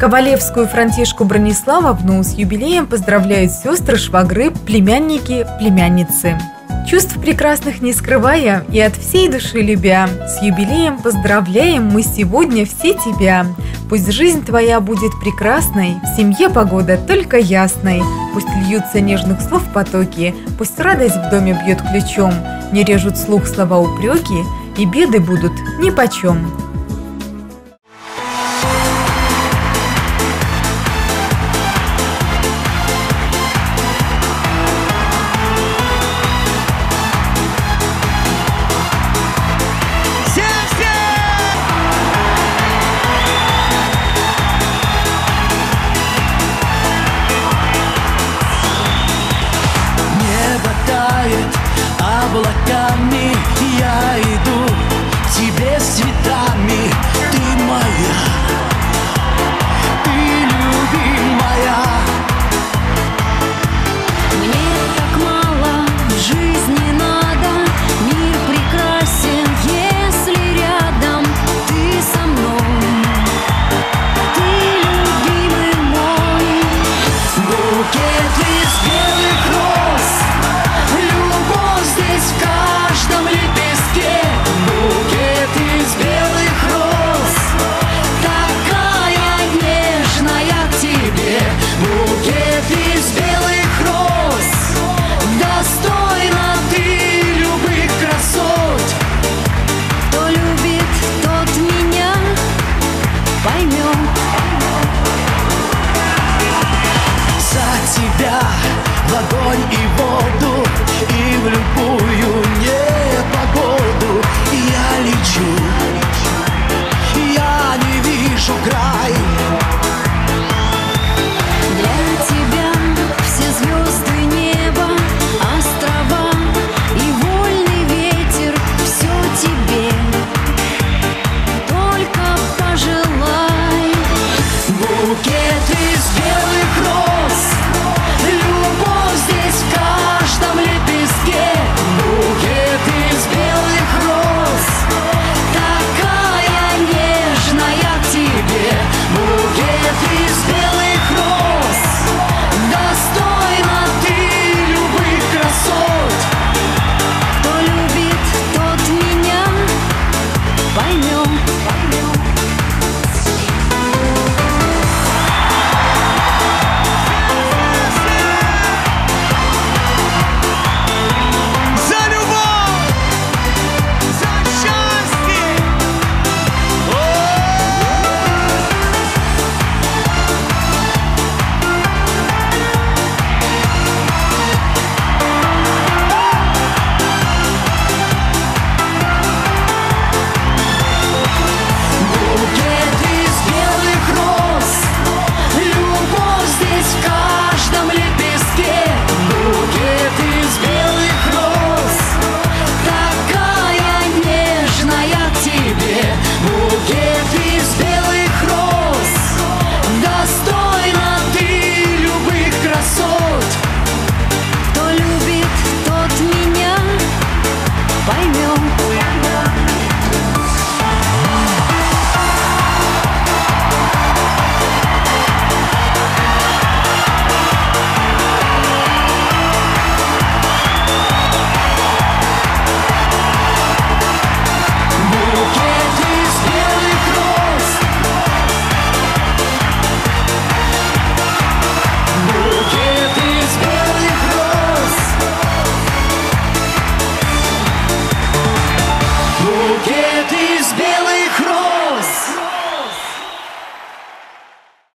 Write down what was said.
Ковалевскую Франтишку Брониславовну с юбилеем поздравляют сестры, швагры, племянники, племянницы. Чувств прекрасных не скрывая и от всей души любя, с юбилеем поздравляем мы сегодня все тебя. Пусть жизнь твоя будет прекрасной, в семье погода только ясной. Пусть льются нежных слов потоки, пусть радость в доме бьет ключом, не режут слух слова упреки, и беды будут нипочем.